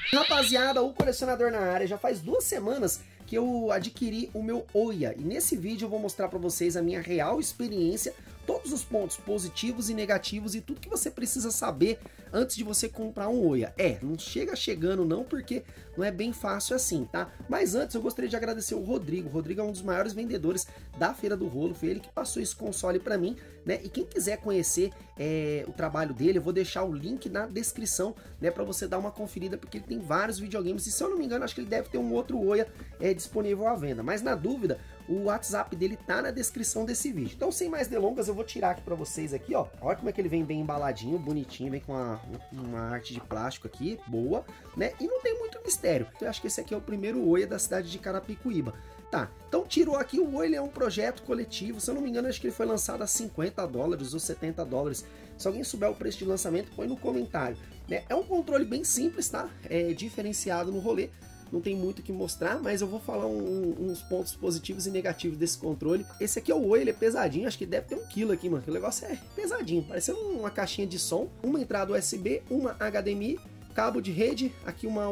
Rapaziada, o colecionador na área, já faz 2 semanas que eu adquiri o meu Oya, e nesse vídeo eu vou mostrar para vocês a minha real experiência, todos os pontos positivos e negativos e tudo que você precisa saber antes de você comprar um Oya. Não chega chegando não, porque não é bem fácil assim, tá? Mas antes eu gostaria de agradecer o Rodrigo. O Rodrigo é um dos maiores vendedores da Feira do Rolo, foi ele que passou esse console para mim, né? E quem quiser conhecer o trabalho dele, eu vou deixar o link na descrição, né, para você dar uma conferida, porque ele tem vários videogames, e se eu não me engano, acho que ele deve ter um outro Oya disponível à venda, mas na dúvida, o WhatsApp dele tá na descrição desse vídeo. Então, sem mais delongas, eu vou tirar aqui para vocês aqui, ó. Olha como é que ele vem bem embaladinho, bonitinho, vem com uma arte de plástico aqui, boa, né? E não tem muito mistério. Eu acho que esse aqui é o primeiro Oya da cidade de Carapicuíba. Tá, então tirou aqui, o Oya, ele é um projeto coletivo, se eu não me engano, acho que ele foi lançado a $50 ou $70. Se alguém souber o preço de lançamento, põe no comentário, né? É um controle bem simples, tá? É diferenciado no rolê. Não tem muito o que mostrar, mas eu vou falar uns pontos positivos e negativos desse controle. Esse aqui é o Oya, ele é pesadinho, acho que deve ter 1 kg aqui, mano. O negócio é pesadinho, parecendo uma caixinha de som. Uma entrada USB, uma HDMI, cabo de rede, aqui uma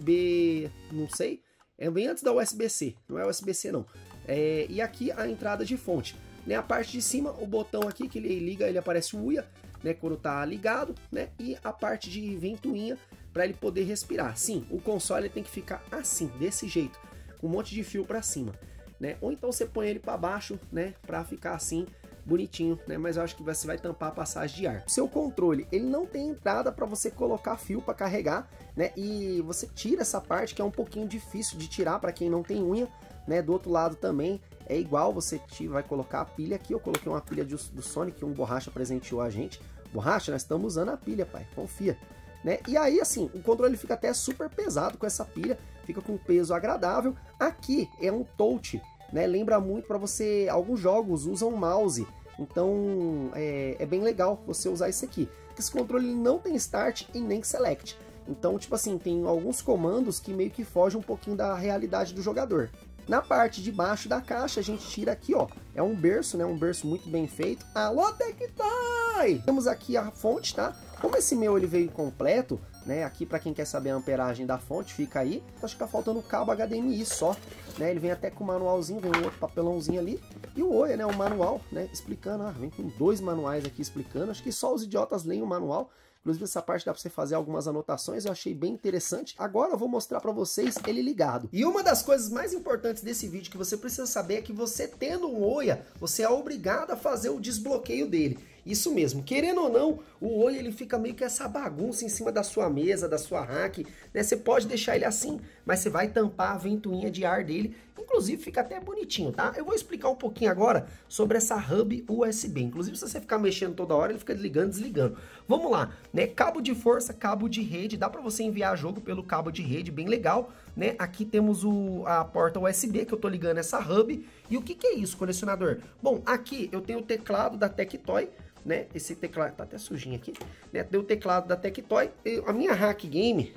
USB, não sei, bem antes da USB-C, não é USB-C não. E aqui a entrada de fonte. Né, a parte de cima, o botão aqui que ele liga, ele aparece o Uia, né, quando tá ligado, né, e a parte de ventoinha para ele poder respirar. Sim, o console ele tem que ficar assim, desse jeito, com um monte de fio para cima, né? Ou então você põe ele para baixo, né, para ficar assim bonitinho, né? Mas eu acho que você vai tampar a passagem de ar. Seu controle, ele não tem entrada para você colocar fio para carregar, né? E você tira essa parte que é um pouquinho difícil de tirar para quem não tem unha, né? Do outro lado também é igual, você vai colocar a pilha aqui. Eu coloquei uma pilha do Sonic, um Borracha presenteou a gente. Borracha, nós estamos usando a pilha, pai, confia. Né? E aí, assim, o controle fica até super pesado com essa pilha, fica com um peso agradável. Aqui é um touch, né? Lembra muito para você, alguns jogos usam mouse, então é bem legal você usar isso aqui. Esse controle não tem start e nem select, então, tipo assim, tem alguns comandos que meio que fogem um pouquinho da realidade do jogador. Na parte de baixo da caixa, a gente tira aqui, ó, é um berço, né, um berço muito bem feito. Alô, Tectoy! Temos aqui a fonte, tá? Como esse meu ele veio completo, né, aqui para quem quer saber a amperagem da fonte, fica aí. Acho que tá faltando o cabo HDMI só, né, ele vem até com o manualzinho, vem um outro papelãozinho ali. E o Oya, né, o manual, né, explicando, vem com 2 manuais aqui explicando, acho que só os idiotas leem o manual. Inclusive essa parte dá para você fazer algumas anotações, eu achei bem interessante. Agora eu vou mostrar para vocês ele ligado. E uma das coisas mais importantes desse vídeo que você precisa saber é que você tendo um Oya, você é obrigado a fazer o desbloqueio dele. Isso mesmo, querendo ou não, o Oya ele fica meio que essa bagunça em cima da sua mesa, da sua rack, né? Você pode deixar ele assim, mas você vai tampar a ventoinha de ar dele, inclusive fica até bonitinho, tá? Eu vou explicar um pouquinho agora sobre essa hub USB, inclusive se você ficar mexendo toda hora, ele fica ligando, desligando. Vamos lá, né? Cabo de força, cabo de rede, dá para você enviar jogo pelo cabo de rede, bem legal, né? Aqui temos a porta USB que eu tô ligando essa hub. E o que é isso, colecionador? Bom, aqui eu tenho o teclado da Tectoy, né? Esse teclado tá até sujinho aqui, né? Tem o teclado da Tectoy. A minha rack game,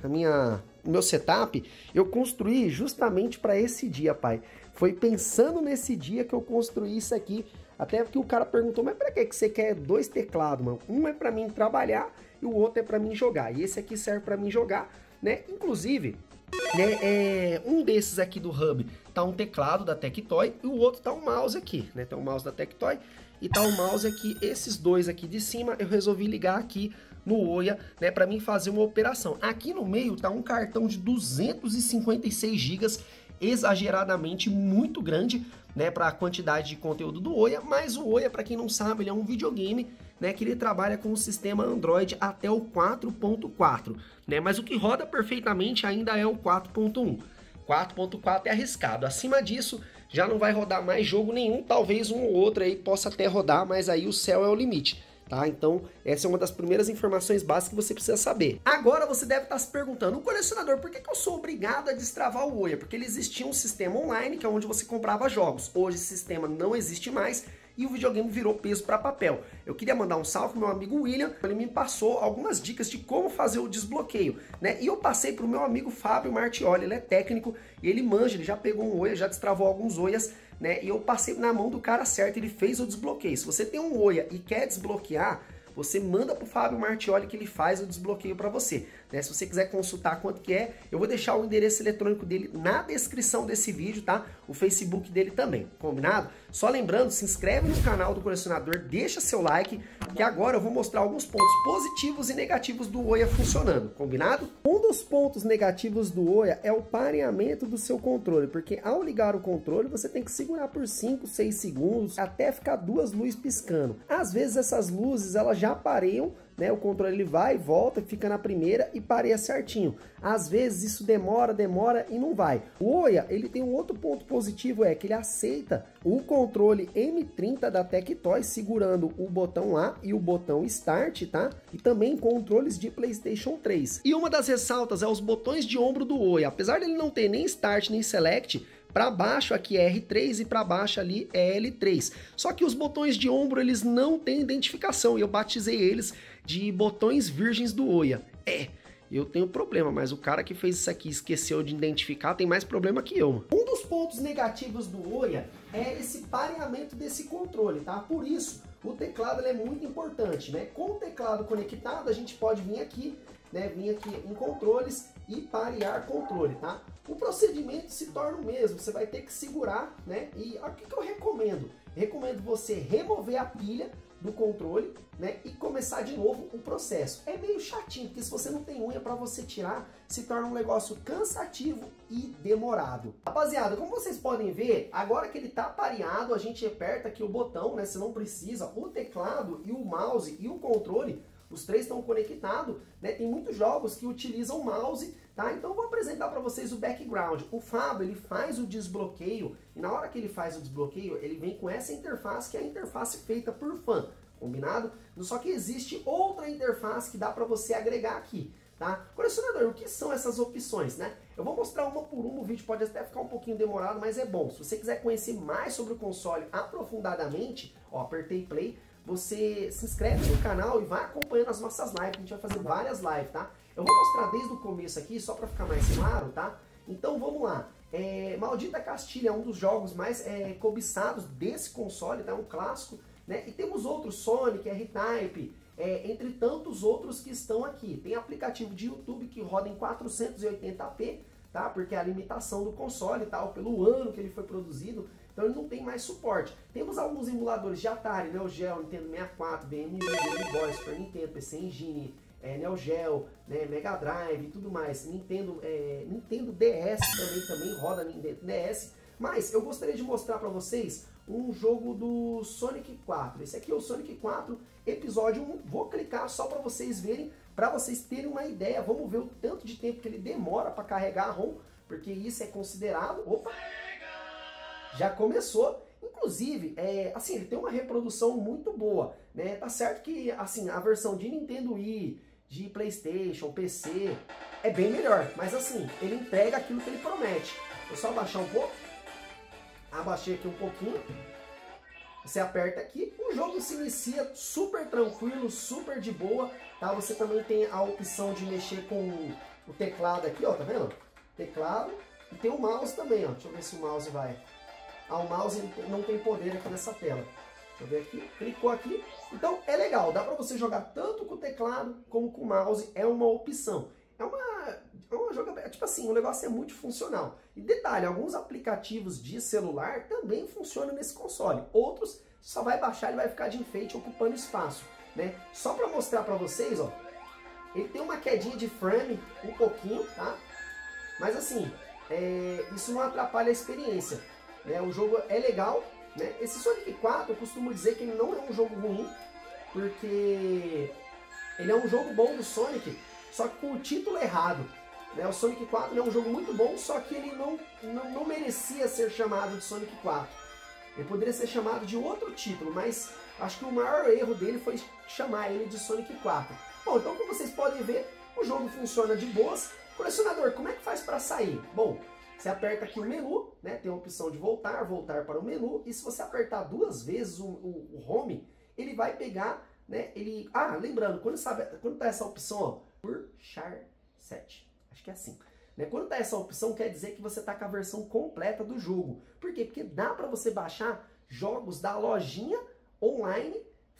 o meu setup, eu construí justamente para esse dia, pai. Foi pensando nesse dia que eu construí isso aqui. Até que o cara perguntou, mas para que você quer 2 teclados, mano? Um é para mim trabalhar e o outro é para mim jogar. E esse aqui serve para mim jogar, né? Inclusive, né, um desses aqui do hub tá um teclado da Tectoy e o outro tá um mouse aqui, né? Tem um mouse da Tectoy e tá um mouse aqui. Esses dois aqui de cima eu resolvi ligar aqui no Oya, né, para mim fazer uma operação. Aqui no meio tá um cartão de 256 GB, exageradamente muito grande, né, para a quantidade de conteúdo do Oya. Mas o Oya, para quem não sabe, ele é um videogame, né, que ele trabalha com o sistema Android até o 4.4, né, mas o que roda perfeitamente ainda é o 4.1. 4.4 é arriscado, acima disso já não vai rodar mais jogo nenhum, talvez um ou outro aí possa até rodar, mas aí o céu é o limite. Tá? Então, essa é uma das primeiras informações básicas que você precisa saber. Agora você deve estar se perguntando, o colecionador, por que eu sou obrigado a destravar o Oya? Porque ele existia um sistema online, que é onde você comprava jogos. Hoje esse sistema não existe mais e o videogame virou peso para papel. Eu queria mandar um salve pro meu amigo William, ele me passou algumas dicas de como fazer o desbloqueio, né? E eu passei pro meu amigo Fábio Martioli, ele é técnico e ele manja, ele já pegou um Oya, já destravou alguns Oyas, né? E eu passei na mão do cara certo, ele fez o desbloqueio. Se você tem um Oya e quer desbloquear, você manda pro Fábio Martioli que ele faz o desbloqueio para você, né? Se você quiser consultar quanto que é, eu vou deixar o endereço eletrônico dele na descrição desse vídeo, tá? O Facebook dele também, combinado? Só lembrando, se inscreve no canal do Colecionador, deixa seu like, que agora eu vou mostrar alguns pontos positivos e negativos do Oya funcionando, combinado? Um dos pontos negativos do Oya é o pareamento do seu controle, porque ao ligar o controle você tem que segurar por 5, 6 segundos até ficar duas luzes piscando. Às vezes essas luzes elas já pareiam, né? O controle ele vai e volta, fica na primeira e pareia certinho. Às vezes isso demora e não vai. O Oya, ele tem um outro ponto positivo, é que ele aceita o controle M30 da Tectoy segurando o botão A e o botão Start, tá? E também controles de PlayStation 3. E uma das ressaltas é os botões de ombro do Oya. Apesar dele não ter nem Start nem Select, para baixo aqui é R3 e para baixo ali é L3. Só que os botões de ombro eles não têm identificação e eu batizei eles de botões virgens do Oya. Eu tenho problema, mas o cara que fez isso aqui esqueceu de identificar, tem mais problema que eu. Um dos pontos negativos do Oya é esse pareamento desse controle, tá? Por isso, o teclado ele é muito importante, né? Com o teclado conectado, a gente pode vir aqui, né? Vir aqui em controles e parear controle, tá? O procedimento se torna o mesmo, você vai ter que segurar, né? E o que eu recomendo? Recomendo você remover a pilha do controle, né, e começar de novo o processo. É meio chatinho, porque se você não tem unha para você tirar, se torna um negócio cansativo e demorado. Rapaziada, como vocês podem ver, agora que ele tá pareado, a gente aperta aqui o botão, né, você não precisa, o teclado e o mouse e o controle, os três estão conectados, né? Tem muitos jogos que utilizam o mouse, tá? Então eu vou apresentar para vocês o background. O Fábio, ele faz o desbloqueio, e na hora que ele faz o desbloqueio, ele vem com essa interface, que é a interface feita por fã, combinado? Só que existe outra interface que dá para você agregar aqui, tá? Colecionador, o que são essas opções, né? Eu vou mostrar uma por uma, o vídeo pode até ficar um pouquinho demorado, mas é bom. Se você quiser conhecer mais sobre o console aprofundadamente, ó, apertei play, você se inscreve no canal e vai acompanhando as nossas lives, a gente vai fazer várias lives, tá? Eu vou mostrar desde o começo aqui, só para ficar mais claro, tá? Então vamos lá. Maldita Castilha é um dos jogos mais cobiçados desse console, tá? Um clássico, né? E temos outros, Sonic, R-Type, entre tantos outros que estão aqui. Tem aplicativo de YouTube que roda em 480p, tá? Porque é a limitação do console, tal, pelo ano que ele foi produzido. Então ele não tem mais suporte. Temos alguns emuladores de Atari, Neo Geo, Nintendo 64, BMU, Game Boy, Super Nintendo, PC Engine, Neo Geo, né, Mega Drive e tudo mais. Nintendo DS também roda Nintendo DS. Mas eu gostaria de mostrar para vocês um jogo do Sonic 4. Esse aqui é o Sonic 4 episódio 1. Vou clicar só para vocês verem, para vocês terem uma ideia. Vamos ver o tanto de tempo que ele demora para carregar a ROM, porque isso é considerado... Opa! Já começou, inclusive, assim, ele tem uma reprodução muito boa, né? Tá certo que, assim, a versão de Nintendo Wii, de PlayStation, PC, é bem melhor, mas assim, ele entrega aquilo que ele promete. Vou só abaixar um pouco, abaixei aqui um pouquinho, você aperta aqui, o jogo se inicia super tranquilo, super de boa, tá? Você também tem a opção de mexer com o teclado aqui, ó, tá vendo? Teclado, e tem o mouse também, ó, deixa eu ver se o mouse vai... o mouse não tem poder aqui nessa tela. Deixa eu ver aqui. Clicou aqui. Então é legal. Dá para você jogar tanto com o teclado como com o mouse. É uma opção. É uma jogabilidade. Tipo assim, o negócio é muito funcional. E detalhe, alguns aplicativos de celular também funcionam nesse console. Outros só vai baixar e vai ficar de enfeite ocupando espaço, né? Só para mostrar para vocês, ó. Ele tem uma quedinha de frame um pouquinho, tá? Mas assim, isso não atrapalha a experiência. O jogo é legal, né? Esse Sonic 4, eu costumo dizer que ele não é um jogo ruim, porque ele é um jogo bom do Sonic, só que com o título errado, né? O Sonic 4 é um jogo muito bom, só que ele não merecia ser chamado de Sonic 4. Ele poderia ser chamado de outro título, mas acho que o maior erro dele foi chamar ele de Sonic 4. Bom, então como vocês podem ver, o jogo funciona de boas. Colecionador, como é que faz para sair? Bom, você aperta aqui o menu, né? Tem a opção de voltar para o menu, e se você apertar duas vezes o home, ele vai pegar, né? Lembrando, quando tá essa opção, ó, puxar set, acho que é assim, né? Quando tá essa opção, quer dizer que você tá com a versão completa do jogo. Por quê? Porque dá para você baixar jogos da lojinha online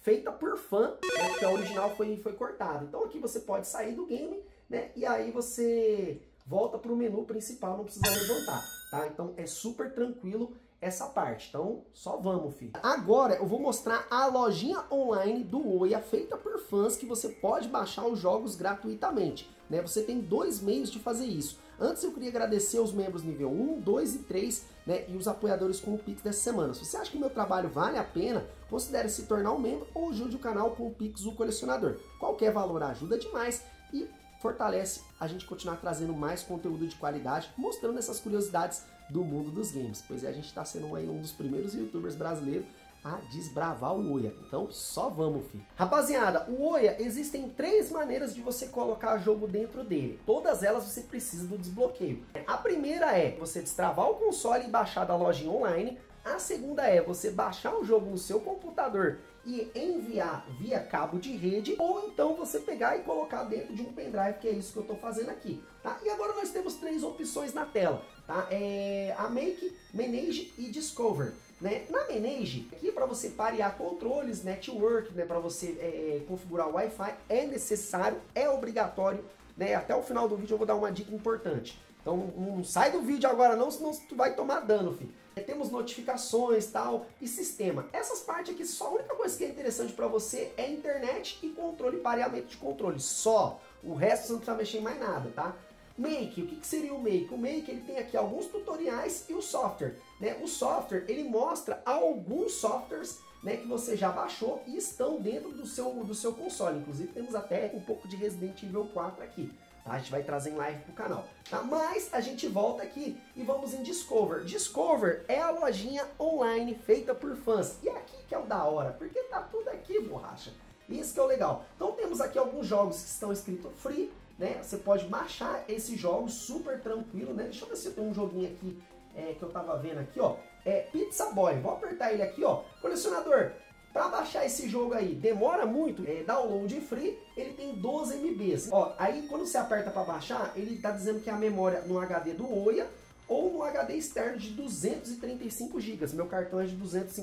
feita por fã, né, porque a original foi cortada. Então aqui você pode sair do game, né, e aí você volta para o menu principal, não precisa levantar, tá? Então é super tranquilo essa parte. Então só vamos, filho. Agora eu vou mostrar a lojinha online do Oya, feita por fãs, que você pode baixar os jogos gratuitamente, né? Você tem 2 meios de fazer isso. Antes eu queria agradecer os membros nível 1, 2 e 3, né, e os apoiadores com o Pix dessa semana. Se você acha que o meu trabalho vale a pena, considere se tornar um membro ou ajude o canal com o Pix do Colecionador. Qualquer valor ajuda demais e fortalece a gente continuar trazendo mais conteúdo de qualidade, mostrando essas curiosidades do mundo dos games. Pois é, a gente está sendo aí um dos primeiros youtubers brasileiros a desbravar o Oya. Então só vamos, filho. Rapaziada, o Oya, existem 3 maneiras de você colocar jogo dentro dele. Todas elas você precisa do desbloqueio. A primeira é você destravar o console e baixar da lojinha online. A segunda é você baixar o jogo no seu computador e enviar via cabo de rede, ou então você pegar e colocar dentro de um pendrive, que é isso que eu estou fazendo aqui, tá? E agora nós temos 3 opções na tela, tá? A Make, Manage e Discover, né? Na Manage, aqui para você parear controles, network, né? Para você configurar o Wi-Fi, é necessário, é obrigatório, né? Até o final do vídeo eu vou dar uma dica importante. Então não sai do vídeo agora não, senão tu vai tomar dano, filho. Temos notificações, tal, e sistema. Essas partes aqui, só a única coisa que é interessante para você é internet e controle, pareamento de controle. Só. O resto você não precisa mexer em mais nada, tá? Make, o que seria o Make? O Make, ele tem aqui alguns tutoriais e o software, né? O software, ele mostra alguns softwares, né, que você já baixou e estão dentro do seu console. Inclusive temos até um pouco de Resident Evil 4 aqui. A gente vai trazer em live pro canal, tá? Mas a gente volta aqui e vamos em Discover. Discover é a lojinha online feita por fãs. E aqui que é o da hora, porque tá tudo aqui, borracha. Isso que é o legal. Então temos aqui alguns jogos que estão escritos free, né? Você pode baixar esses jogos super tranquilo, né? Deixa eu ver se eu tenho um joguinho aqui que eu tava vendo aqui, ó. Pizza Boy. Vou apertar ele aqui, ó. Colecionador, para baixar esse jogo aí, demora muito, download free, ele tem 12 MB. Ó, aí quando você aperta para baixar, ele tá dizendo que é a memória no HD do Oya ou no HD externo de 235 GB. Meu cartão é de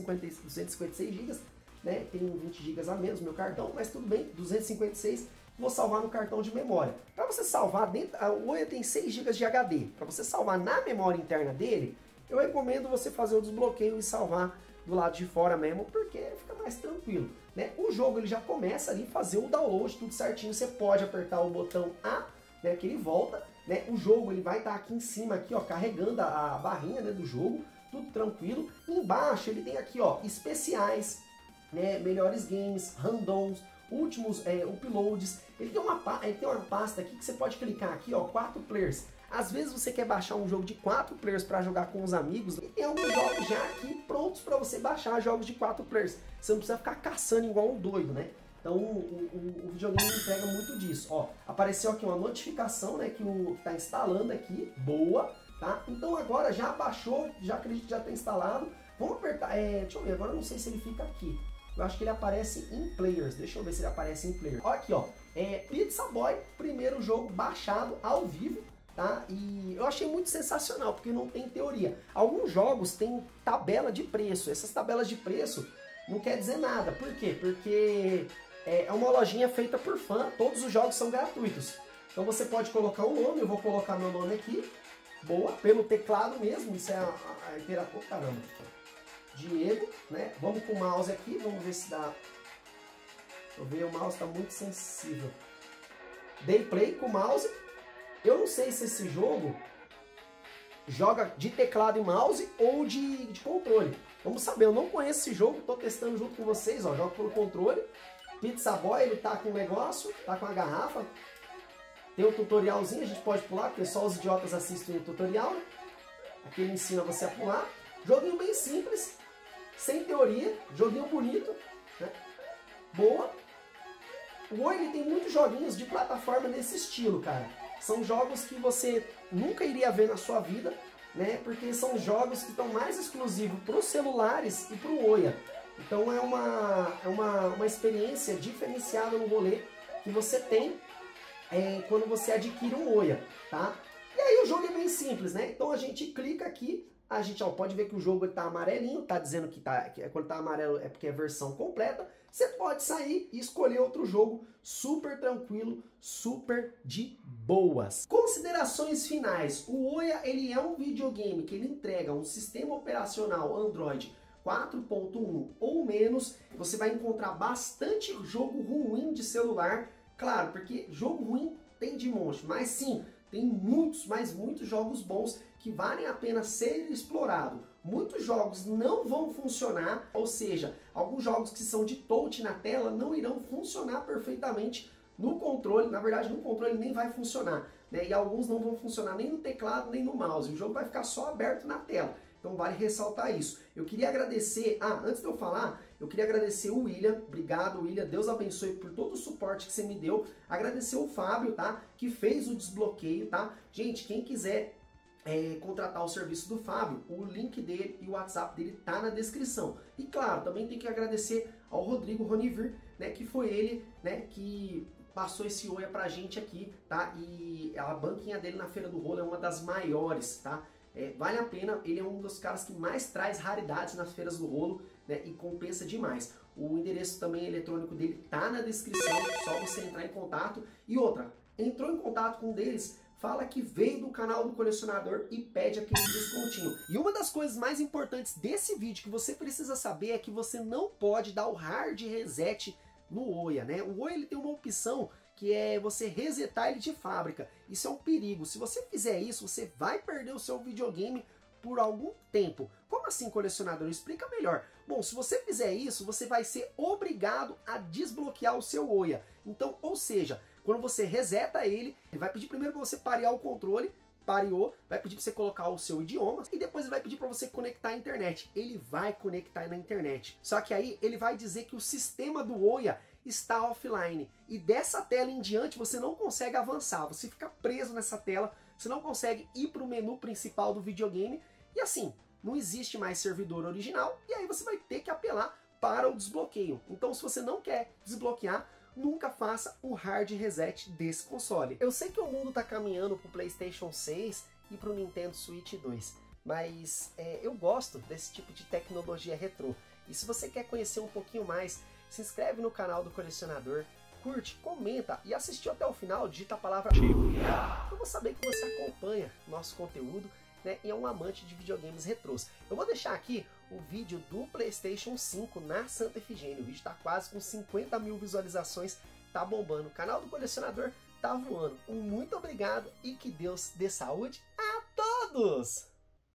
256 GB, né? Tem 20 GB a menos meu cartão, mas tudo bem, 256, vou salvar no cartão de memória. Para você salvar dentro, o Oya tem 6 GB de HD. Para você salvar na memória interna dele, eu recomendo você fazer o desbloqueio e salvar do lado de fora mesmo, porque fica mais tranquilo, né? O jogo ele já começa ali fazer o download, tudo certinho. Você pode apertar o botão A, né, que ele volta, né? O jogo ele vai estar aqui em cima aqui, ó, carregando a barrinha, né, do jogo, tudo tranquilo. Embaixo ele tem aqui, ó, especiais, né, melhores games, randoms, últimos uploads. Ele tem uma pasta aqui que você pode clicar aqui, ó, 4 players. Às vezes você quer baixar um jogo de 4 players para jogar com os amigos, e tem alguns jogos já aqui prontos para você baixar jogos de 4 players. Você não precisa ficar caçando igual um doido, né? Então o videogame entrega muito disso. Ó, apareceu aqui uma notificação, né, que está instalando aqui, boa, tá? Então agora já baixou, já acredito que já está instalado. Vamos apertar, deixa eu ver, agora eu não sei se ele fica aqui. Eu acho que ele aparece em Players, deixa eu ver se ele aparece em Players. Ó, aqui, ó, Pizza Boy, primeiro jogo baixado ao vivo. Tá? E eu achei muito sensacional, porque não tem teoria. Alguns jogos têm tabela de preço. Essas tabelas de preço não quer dizer nada. Por quê? Porque é uma lojinha feita por fã. Todos os jogos são gratuitos. Então você pode colocar um nome. Eu vou colocar meu nome aqui. Boa, pelo teclado mesmo. Isso é a interação. Caramba. Diego, né? Vamos com o mouse aqui. Vamos ver se dá. Deixa eu ver, o mouse está muito sensível. Dei play com o mouse. Eu não sei se esse jogo joga de teclado e mouse ou de controle. Vamos saber, eu não conheço esse jogo, estou testando junto com vocês, ó, jogo pelo controle. Pizza Boy, ele tá com um negócio, tá com a garrafa. Tem um tutorialzinho, a gente pode pular, porque só os idiotas assistem o tutorial, né? Aqui ele ensina você a pular. Joguinho bem simples, sem teoria, joguinho bonito, né? Boa. O Oya, ele tem muitos joguinhos de plataforma nesse estilo, cara. São jogos que você nunca iria ver na sua vida, né? Porque são jogos que estão mais exclusivos para os celulares e para o Oya. Então é uma experiência diferenciada no rolê que você tem quando você adquire um Oya, tá? E aí o jogo é bem simples, né? Então a gente clica aqui, A gente pode ver que o jogo está amarelinho, tá dizendo que quando tá amarelo é porque é versão completa. Você pode sair e escolher outro jogo super tranquilo, super de boas. Considerações finais. O Ouya, ele é um videogame que ele entrega um sistema operacional Android 4.1 ou menos. Você vai encontrar bastante jogo ruim de celular. Claro, porque jogo ruim tem de monte, mas sim, tem muitos, mas muitos jogos bons que valem a pena ser explorado. Muitos jogos não vão funcionar, ou seja, alguns jogos que são de touch na tela não irão funcionar perfeitamente no controle. Na verdade, no controle nem vai funcionar, né? E alguns não vão funcionar nem no teclado, nem no mouse. O jogo vai ficar só aberto na tela. Então vale ressaltar isso. Eu queria agradecer, antes de eu falar, eu queria agradecer o William. Obrigado, William, Deus abençoe por todo o suporte que você me deu. Agradecer o Fábio, tá? Que fez o desbloqueio, tá? Gente, quem quiser contratar o serviço do Fábio, o link dele e o WhatsApp dele tá na descrição. E claro, também tem que agradecer ao Rodrigo Ronivir, né? Que foi ele, né? Que passou esse Ouya pra gente aqui, tá? E a banquinha dele na Feira do Rolo é uma das maiores, tá? Vale a pena, ele é um dos caras que mais traz raridades nas feiras do rolo, né, e compensa demais. O endereço também eletrônico dele tá na descrição, só você entrar em contato. E outra, entrou em contato com um deles, fala que veio do canal do colecionador e pede aquele descontinho. E uma das coisas mais importantes desse vídeo que você precisa saber é que você não pode dar o hard reset no Ouya, né? O Ouya, ele tem uma opção que é você resetar ele de fábrica. Isso é um perigo. Se você fizer isso, você vai perder o seu videogame por algum tempo. Como assim, colecionador? Explica melhor. Bom, se você fizer isso, você vai ser obrigado a desbloquear o seu Ouya. Então, ou seja, quando você reseta ele, ele vai pedir primeiro para você parear o controle, pareou, vai pedir para você colocar o seu idioma e depois ele vai pedir para você conectar a internet. Ele vai conectar na internet. Só que aí ele vai dizer que o sistema do Ouya está offline. E dessa tela em diante você não consegue avançar. Você fica preso nessa tela, você não consegue ir para o menu principal do videogame e assim, não existe mais servidor original e aí você vai ter que apelar para o desbloqueio. Então se você não quer desbloquear, nunca faça o hard reset desse console. Eu sei que o mundo está caminhando para o PlayStation 6 e para o Nintendo Switch 2, mas eu gosto desse tipo de tecnologia retrô. E se você quer conhecer um pouquinho mais, se inscreve no canal do colecionador, curte, comenta e assistiu até o final, digita a palavra eu vou saber que você acompanha nosso conteúdo, né, e é um amante de videogames retrôs. Eu vou deixar aqui o vídeo do PlayStation 5 na Santa Efigênia. O vídeo está quase com 50 mil visualizações, tá bombando. O canal do colecionador tá voando. Um muito obrigado e que Deus dê saúde a todos!